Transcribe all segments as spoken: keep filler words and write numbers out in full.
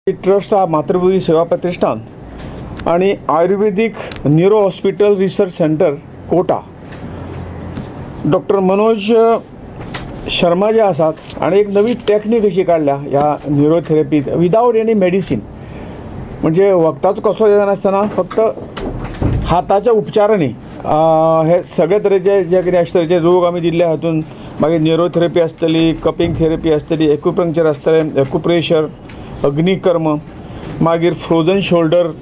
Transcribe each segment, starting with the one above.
Trust हा मातृभूमी सेवा प्रतिष्ठान आणि ayurvedic neuro hospital research centre Kota doctor Manoj Sharma जे आसात आणि एक नवी टेक्निक अशी काढल्या ह्या न्यूरोथेरपीत विदाउट एनी मेडिसीन, म्हणजे वखदाचो कसलो नासतना फक्त हाताच्या उपचारांनी हे सगळे तरेचे जे कितें अशे तरेचे रोग आमी दिल्ले हातून मागीर न्यूरोथेरपी आसतली, कपिंग थेरपी आसतली, एक्युपंक्चर आसतलें, एक्युप्रेशर, अग्निकर्म, मागीर फ्रोजन शोल्डर,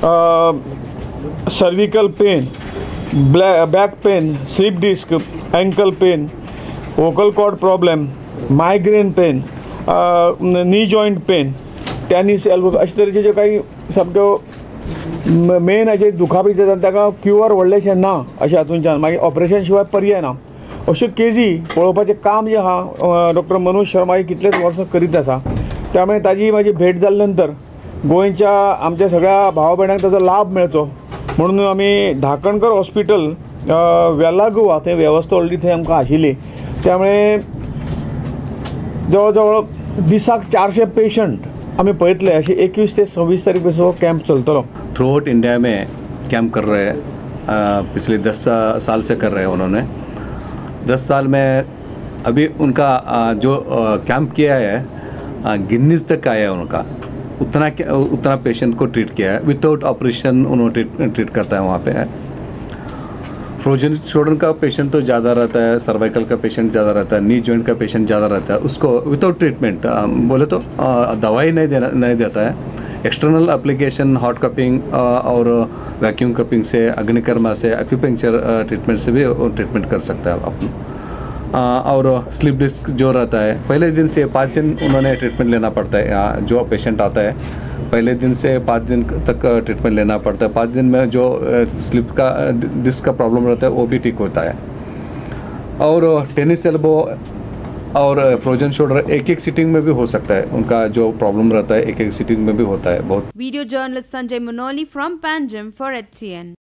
सर्विकल पेन, ब्लॅ back pain, slip disc, ankle pain, vocal cord problem, migraine pain, knee joint pain, tennis elbow अशे तरेचे जे काही सामक्यो मेन अशे दुखापती जातात ताका क्युअर व्हडलेशें ना अशें हातूंच्यान मागीर ऑपरेशन शिवाय पर्याय ना अश्यो केजी पळोवपाचें काम जे आहा डॉक्टर मनोज शर्मा ही कितलेच वर्सां करीत आसा. त्यामुळे ताजी माझी भेट जाल्या नंतर गोंयच्या आमच्या सगळ्या भावा भयणांक ताचो लाभ मेळचो म्हणून आमी धाकणकर हॉस्पिटल वेला गोवा थंय वेवस्था व्हडली थंय आमकां आशिल्ली. त्यामुळे जवळ जवळ दिसाक चारशे पेशंट हमें पळयतले अशे एकवीस ते सव्वीस तारीख पासून कैंप चलतलो. थ्रू आउट इंडिया में कैंप कर रहे हैं, पिछले दस साल से कर रहे हैं उन्होंने. दस साल में अभी उनका जो कैंप किया है गिनीज तक आया है उनका. उतना उतना पेशेंट को ट्रीट किया है विदाउट ऑपरेशन. उन्होंने ट्रीट ट्रीट करता है वहाँ पे. फ्रोजन शोल्डर का पेशेंट तो ज़्यादा रहता है, सर्वाइकल का पेशेंट ज़्यादा रहता है, नी जॉइंट का पेशेंट ज़्यादा रहता है. उसको विदाउट ट्रीटमेंट बोले तो दवाई नहीं देना नहीं देता है. एक्सटर्नल एप्लीकेशन हॉट कपिंग और वैक्यूम कपिंग से, अग्निकर्मा से, एक्यूपंक्चर ट्रीटमेंट से भी ट्रीटमेंट कर सकता है अपन. और स्लीप डिस्क जो रहता है पहले दिन से पाँच दिन उन्होंने ट्रीटमेंट लेना पड़ता है. यहाँ जो पेशेंट आता है पहले दिन से पाँच दिन तक ट्रीटमेंट लेना पड़ता है. पाँच दिन में जो स्लिप का डिस्क का प्रॉब्लम रहता है वो भी ठीक होता है. और टेनिस एल्बो और फ्रोजन शोल्डर एक एक सीटिंग में भी हो सकता है. उनका जो प्रॉब्लम रहता है एक एक सीटिंग में भी होता है. बहुत. Video journalist Sanjay Manoli from Panjim for H C N.